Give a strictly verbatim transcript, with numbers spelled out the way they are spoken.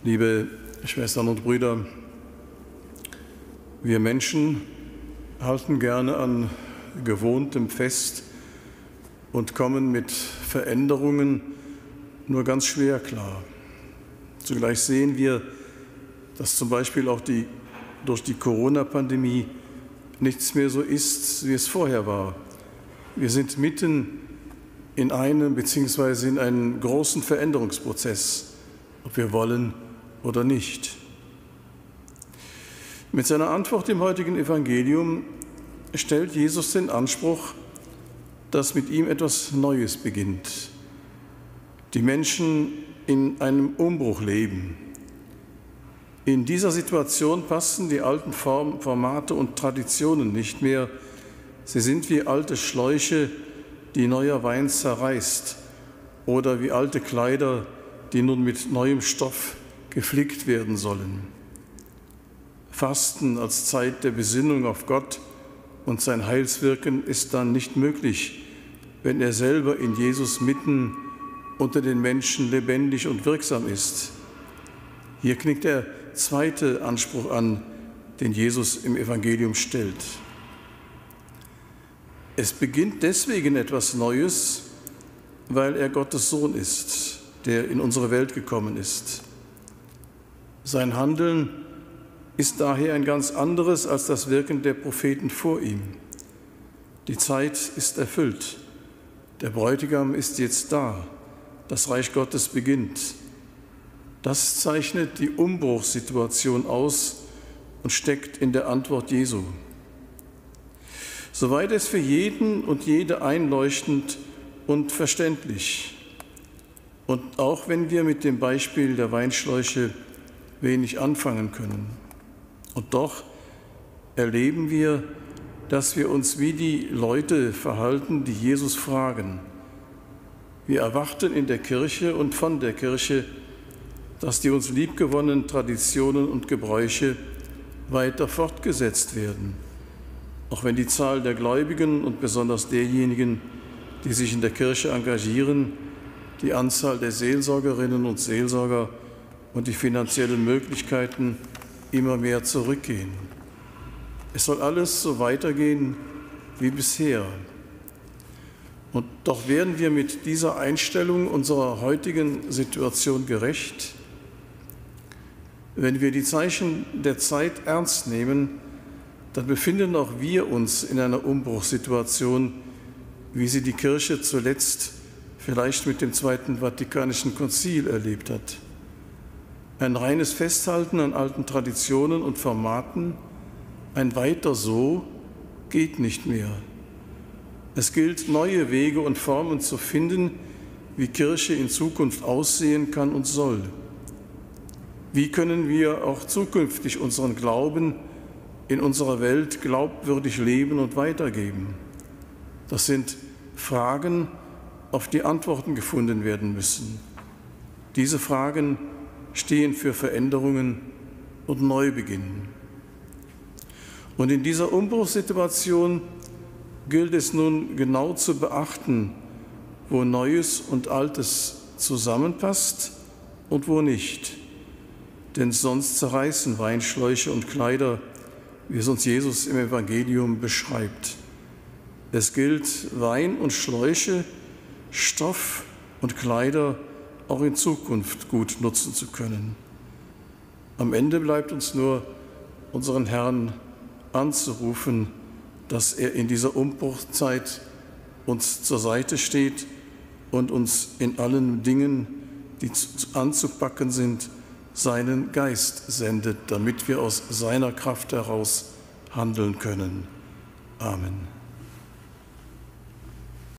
Liebe Schwestern und Brüder, wir Menschen halten gerne an Gewohntem fest und kommen mit Veränderungen nur ganz schwer klar. Zugleich sehen wir, dass zum Beispiel auch die, durch die Corona-Pandemie nichts mehr so ist, wie es vorher war. Wir sind mitten in einem bzw. in einem großen Veränderungsprozess, ob wir wollen oder nicht. Mit seiner Antwort im heutigen Evangelium stellt Jesus den Anspruch, dass mit ihm etwas Neues beginnt. Die Menschen in einem Umbruch leben. In dieser Situation passen die alten Form, Formate und Traditionen nicht mehr. Sie sind wie alte Schläuche, die neuer Wein zerreißt, oder wie alte Kleider, die nun mit neuem Stoff geflickt werden sollen. Fasten als Zeit der Besinnung auf Gott und sein Heilswirken ist dann nicht möglich, wenn er selber in Jesus mitten unter den Menschen lebendig und wirksam ist. Hier knickt der zweite Anspruch an, den Jesus im Evangelium stellt. Es beginnt deswegen etwas Neues, weil er Gottes Sohn ist, der in unsere Welt gekommen ist. Sein Handeln ist daher ein ganz anderes als das Wirken der Propheten vor ihm. Die Zeit ist erfüllt. Der Bräutigam ist jetzt da. Das Reich Gottes beginnt. Das zeichnet die Umbruchssituation aus und steckt in der Antwort Jesu. Soweit es für jeden und jede einleuchtend und verständlich. Und auch wenn wir mit dem Beispiel der Weinschläuche wenig anfangen können. Und doch erleben wir, dass wir uns wie die Leute verhalten, die Jesus fragen. Wir erwarten in der Kirche und von der Kirche, dass die uns liebgewonnenen Traditionen und Gebräuche weiter fortgesetzt werden, auch wenn die Zahl der Gläubigen und besonders derjenigen, die sich in der Kirche engagieren, die Anzahl der Seelsorgerinnen und Seelsorger und die finanziellen Möglichkeiten immer mehr zurückgehen. Es soll alles so weitergehen wie bisher. Und doch werden wir mit dieser Einstellung unserer heutigen Situation gerecht, wenn wir die Zeichen der Zeit ernst nehmen, dann befinden auch wir uns in einer Umbruchssituation, wie sie die Kirche zuletzt vielleicht mit dem Zweiten Vatikanischen Konzil erlebt hat. Ein reines Festhalten an alten Traditionen und Formaten, ein Weiter so, geht nicht mehr. Es gilt, neue Wege und Formen zu finden, wie Kirche in Zukunft aussehen kann und soll. Wie können wir auch zukünftig unseren Glauben in unserer Welt glaubwürdig leben und weitergeben? Das sind Fragen, auf die Antworten gefunden werden müssen. Diese Fragen stehen für Veränderungen und Neubeginn. Und in dieser Umbruchssituation gilt es nun genau zu beachten, wo Neues und Altes zusammenpasst und wo nicht. Denn sonst zerreißen Weinschläuche und Kleider, wie es uns Jesus im Evangelium beschreibt. Es gilt, Wein und Schläuche, Stoff und Kleider auch in Zukunft gut nutzen zu können. Am Ende bleibt uns nur, unseren Herrn anzurufen, dass er in dieser Umbruchzeit uns zur Seite steht und uns in allen Dingen, die anzupacken sind, seinen Geist sendet, damit wir aus seiner Kraft heraus handeln können. Amen.